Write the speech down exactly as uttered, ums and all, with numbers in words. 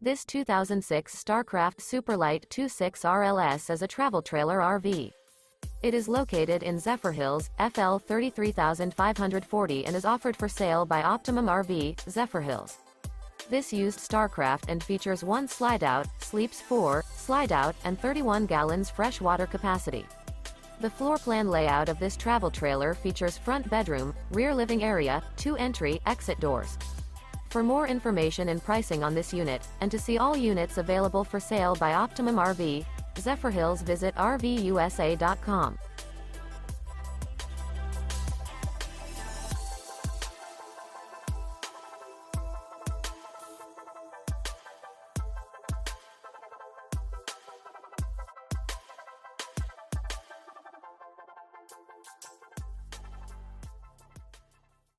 This two thousand six Starcraft Super Lite twenty-six R L S is a travel trailer R V. It is located in Zephyrhills, F L three three five four zero and is offered for sale by Optimum R V, Zephyrhills. This used Starcraft and features one Slideout, sleeps four, Slideout, and thirty-one gallons fresh water capacity. The floor plan layout of this travel trailer features front bedroom, rear living area, two entry, exit doors. For more information and pricing on this unit, and to see all units available for sale by Optimum R V, Zephyrhills, visit R V U S A dot com.